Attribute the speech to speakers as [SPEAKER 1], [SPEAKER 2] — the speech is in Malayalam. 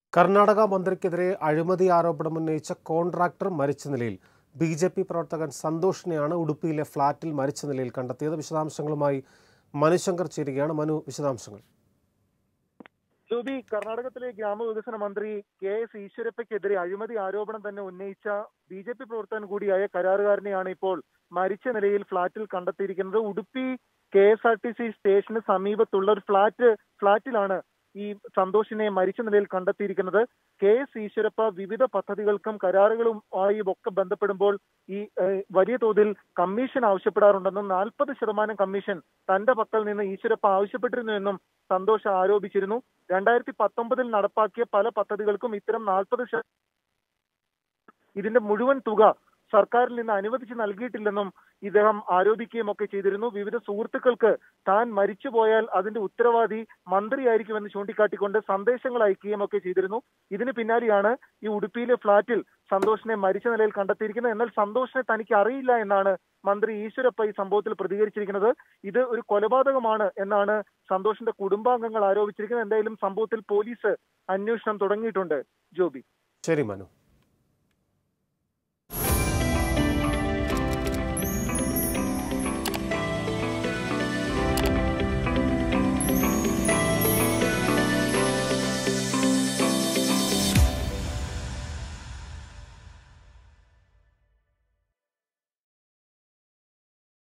[SPEAKER 1] കർണാടക മന്ത്രിക്കെതിരെ അഴിമതി ആരോപണം ഉന്നയിച്ച കോൺട്രാക്ടർ മരിച്ച നിലയിൽ ബി.ജെ.പി. പ്രവർത്തകൻ സന്തോഷിനെയാണ് ഉടുപ്പിയിലെ ഫ്ളാറ്റിൽ മരിച്ച നിലയിൽ കണ്ടെത്തിയത്. വിശദാംശങ്ങളുമായി മനുശങ്കർ ചേരുകയാണ്. മനു, വിശദാംശങ്ങൾ.
[SPEAKER 2] ജോബി, കർണാടകത്തിലെ ഗ്രാമവികസന മന്ത്രി കെ.എസ്. ഈശ്വരപ്പയ്ക്കെതിരെ അഴിമതി ആരോപണം തന്നെ ഉന്നയിച്ച ബി.ജെ.പി. പ്രവർത്തകൻ കൂടിയായ കരാറുകാരനെയാണ് ഇപ്പോൾ മരിച്ച നിലയിൽ ഫ്ളാറ്റിൽ കണ്ടെത്തിയിരിക്കുന്നത്. ഉടുപ്പി KSRTC സ്റ്റേഷന് സമീപത്തുള്ള ഒരു ഫ്ളാറ്റിലാണ് ഈ സന്തോഷിനെ മരിച്ച നിലയിൽ കണ്ടെത്തിയിരിക്കുന്നത്. കെ.എസ്. ഈശ്വരപ്പ വിവിധ പദ്ധതികൾക്കും കരാറുകളുമായി ഒക്കെ ബന്ധപ്പെടുമ്പോൾ ഈ വലിയ തോതിൽ കമ്മീഷൻ ആവശ്യപ്പെടാറുണ്ടെന്നും 40% കമ്മീഷൻ തന്റെ പക്കൽ നിന്ന് ഈശ്വരപ്പ ആവശ്യപ്പെട്ടിരുന്നുവെന്നും സന്തോഷ് ആരോപിച്ചിരുന്നു. 2019 നടപ്പാക്കിയ പല പദ്ധതികൾക്കും ഇത്തരം 40% ഇതിന്റെ മുഴുവൻ തുക സർക്കാരിൽ നിന്ന് അനുവദിച്ച് നൽകിയിട്ടില്ലെന്നും ഇദ്ദേഹം ആരോപിക്കുകയും ഒക്കെ ചെയ്തിരുന്നു. വിവിധ സുഹൃത്തുക്കൾക്ക് താൻ മരിച്ചുപോയാൽ അതിന്റെ ഉത്തരവാദി മന്ത്രിയായിരിക്കുമെന്ന് ചൂണ്ടിക്കാട്ടിക്കൊണ്ട് സന്ദേശങ്ങൾ അയക്കുകയും ഒക്കെ ചെയ്തിരുന്നു. ഇതിന് പിന്നാലെയാണ് ഈ ഉടുപ്പിയിലെ ഫ്ളാറ്റിൽ സന്തോഷിനെ മരിച്ച നിലയിൽ കണ്ടെത്തിയിരിക്കുന്നത്. എന്നാൽ സന്തോഷിനെ തനിക്ക് അറിയില്ല എന്നാണ് മന്ത്രി ഈശ്വരപ്പ ഈ സംഭവത്തിൽ പ്രതികരിച്ചിരിക്കുന്നത്. ഇത് ഒരു കൊലപാതകമാണ് എന്നാണ് സന്തോഷിന്റെ കുടുംബാംഗങ്ങൾ ആരോപിച്ചിരിക്കുന്നത്. എന്തായാലും സംഭവത്തിൽ പോലീസ് അന്വേഷണം തുടങ്ങിയിട്ടുണ്ട്. ജോബി.
[SPEAKER 1] ശരി മനു.